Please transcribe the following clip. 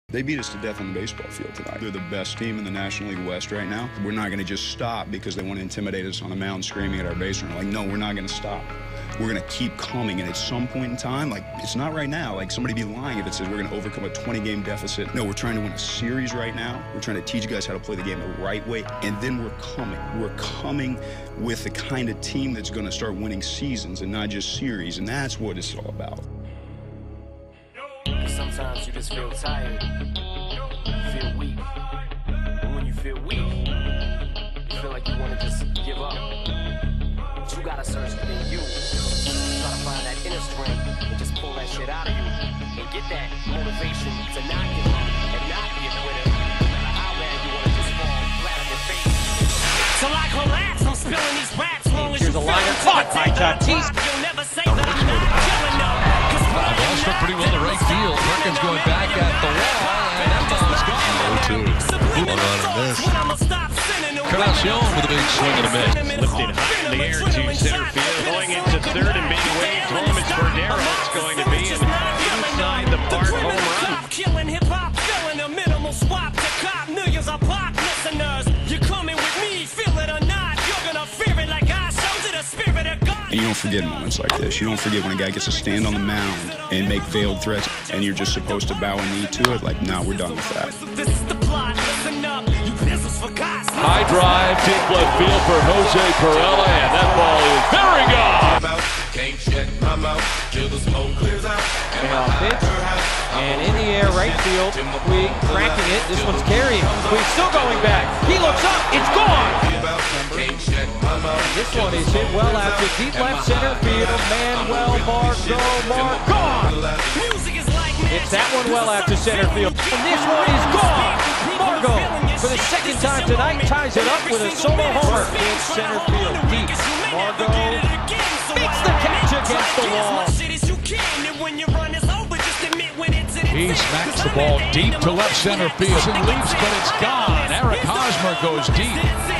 They beat us to death on the baseball field tonight. They're the best team in the National League West right now. We're not going to just stop because they want to intimidate us on the mound screaming at our base runner. Like, no, we're not going to stop. We're going to keep coming, and at some point in time, like, it's not right now. Like, somebody be lying if it says we're going to overcome a 20-game deficit. No, we're trying to win a series right now. We're trying to teach you guys how to play the game the right way, and then we're coming. We're coming with the kind of team that's going to start winning seasons and not just series, and that's what it's all about. Sometimes you just feel tired, you feel weak, and when you feel weak, you feel like you want to just give up. But you gotta search within you. You gotta find that inner strength and just pull that shit out of you and get that motivation to not give up and not give with it. No matter how bad you want to just fall flat on your face. Till I collapse, I'm spilling these raps. Long as here's a liner caught by Tatis. You'll never say that I'm not killing them. Ball struck pretty well to right field. Perkins going back at the wall, and that ball's gone. 0-2. One run on this. Carnacion with a big swing and a miss. Lifted high in the air to center field. Going into third and being waved home. It's Cordero. It's going to be inside the park home run. Killing hip hop, filling a minimal swap to cop millions of pop listeners. You're coming with me, feel it or not. You're gonna fear it like I showed you the spirit of God. And you don't forget moments like this. You don't forget when a guy gets to stand on the mound and make veiled threats, and you're just supposed to bow a knee to it. Like, nah, we're done with that. This is the plot. Listen up, you pistols for God's sake. High drive, deep left field for Jose Perella, and that ball is very gone. Payoff pitch, and in the air, right field. Puig cranking it. This one's carrying. Puig still going back. He looks up. It's gone. This one is hit well after deep left center field. Manuel gone. It's that one well after center field. And this one is gone. Margot, for the second time tonight, ties it up with a solo homer in center field. Deep. Margot beats the catch against the wall. He smacks the ball deep to left center field and leaps, but it's gone. Eric Hosmer goes deep.